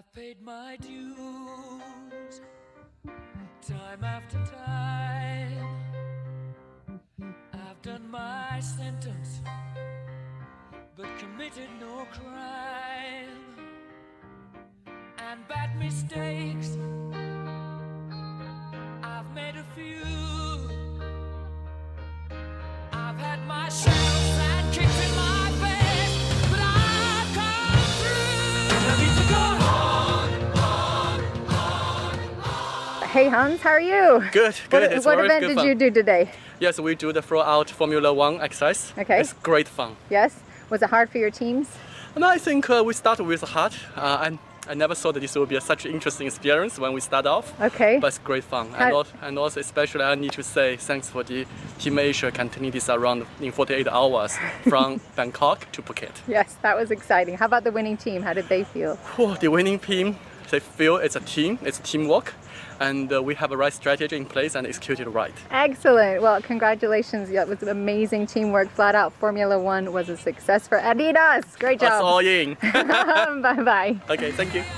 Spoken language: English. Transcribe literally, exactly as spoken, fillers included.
I've paid my dues, time after time. I've done my sentence, but committed no crime. And bad mistakes, I've made a few. I've had my shadows and kicks in my face, but I've come through. I need to go on, on, on, on. Hey Hans, how are you? Good, good. What, it's what very event good did fun. you do today? Yes, we do the throw-out Formula One exercise. Okay. It's great fun. Yes? Was it hard for your teams? And I think uh, we started with hard. Uh, and I never thought that this would be a, such an interesting experience when we start off. Okay. But it's great fun. How- And also, and also, especially, I need to say thanks for the Team Asia continuing this around in forty-eight hours from Bangkok to Phuket. Yes, that was exciting. How about the winning team? How did they feel? Whew, the winning team, they feel it's a team, it's teamwork, and uh, we have a right strategy in place and executed right. Excellent. Well, congratulations. That was amazing teamwork. Flat Out Formula One was a success for Adidas. Great That's job. all in. Bye-bye. Okay, thank you.